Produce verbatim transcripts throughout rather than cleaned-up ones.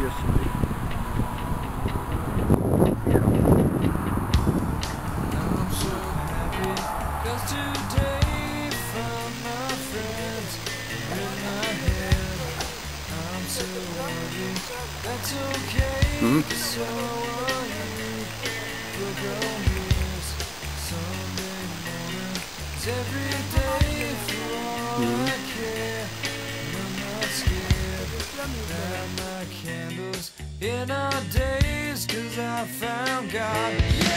yesterday. I'm so happy, 'cause today found my friends in my head. I'm so worried, that's okay, Mm-hmm. 'cause so are you. Look on this Sunday morning, it's every day for all I care. And I'm not scared, light my candles in our days, 'cause I found God.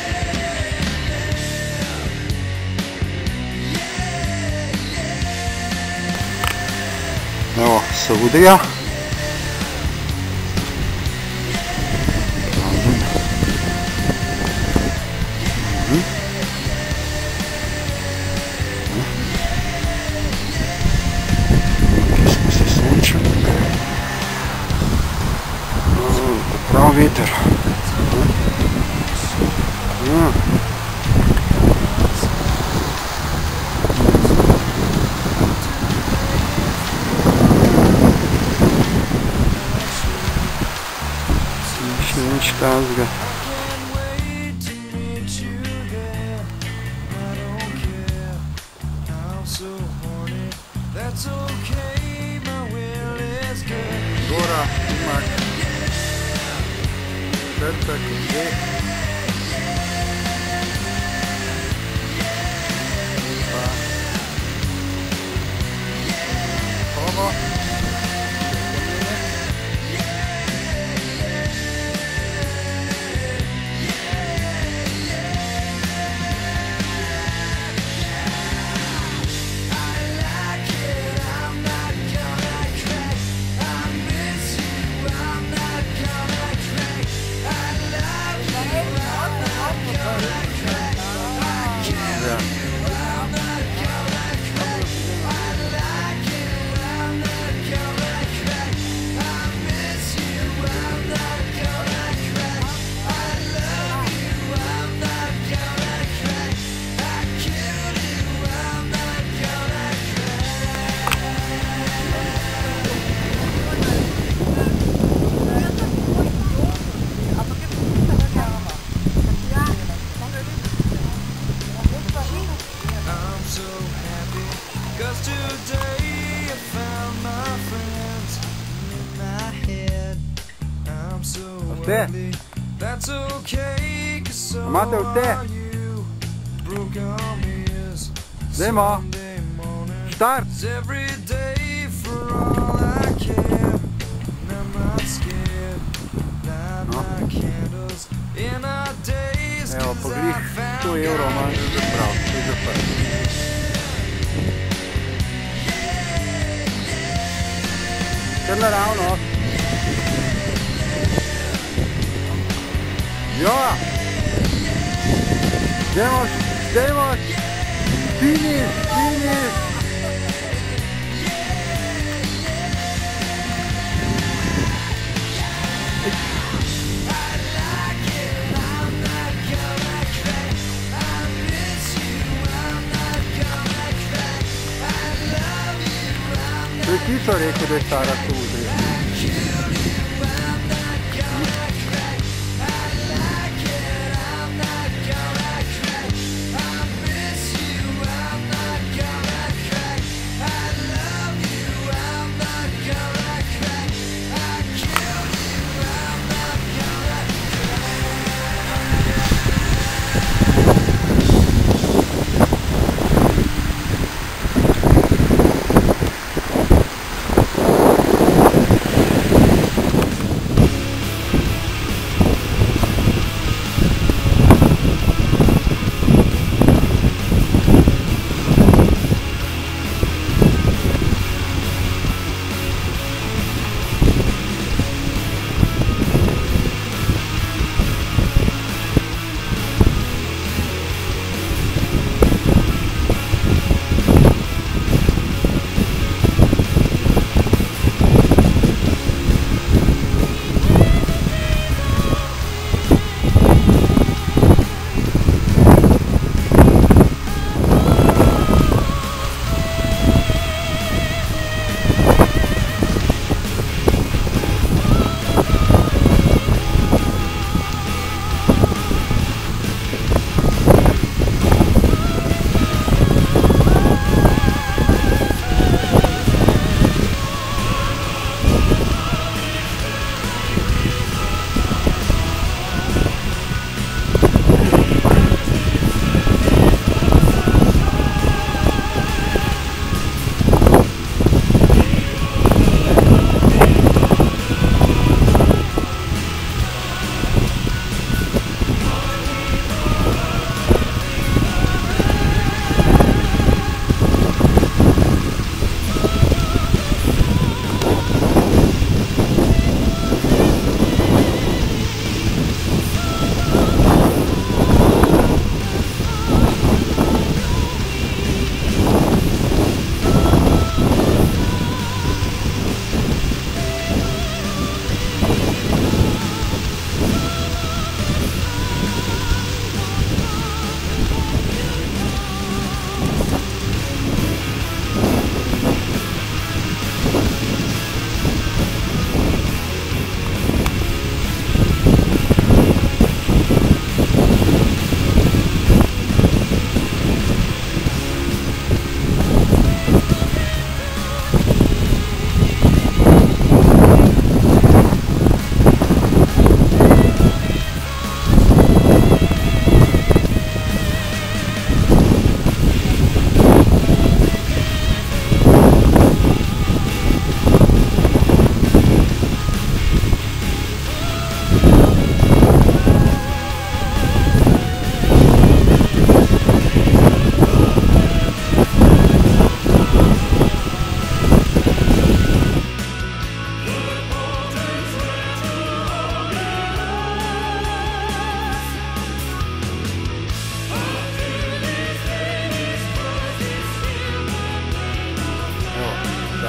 Evo, Saudija. Smo se sunčali. Prav veter. Nič tazga. Can't wait to meet you there. I don't care, I'm so horny. That's okay, my will is good. Gora, imak. Trčak, dve. Ovo. I'm so happy, 'cause today I found my friends in my head. I'm so Te. ugly, that's okay, 'cause so Amate u te. are you. Broke arm is Dajmo. Sunday morning. Štart. It's every day for all I care. And I'm not scared. Light No. my candles in our days, Evo, 'cause pa I glih found sto evrov God. manj že zaprav, to je zaprt. Kar naravno. Ja! Dajmo, dajmo! Finiš, finiš! To je tisto rekel, da je stara sto udrija.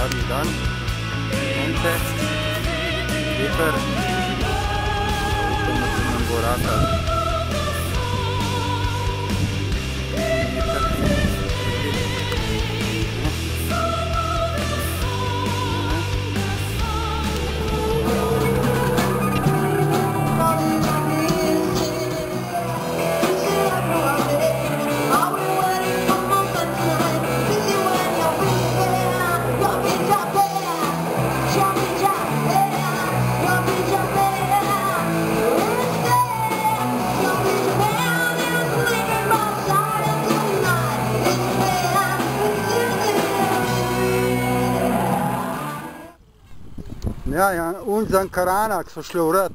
zadnji dan, sonce, veter, upamo, da nam bo rata. Ja, ja, un za Ankaranak so šli vrat.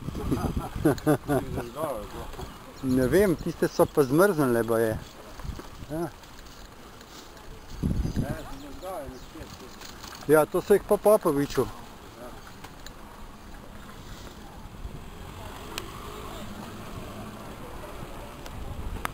Ne vem, tiste so pa zmrznile, ba je. Ja. Ja, to so jih pa Popoviču.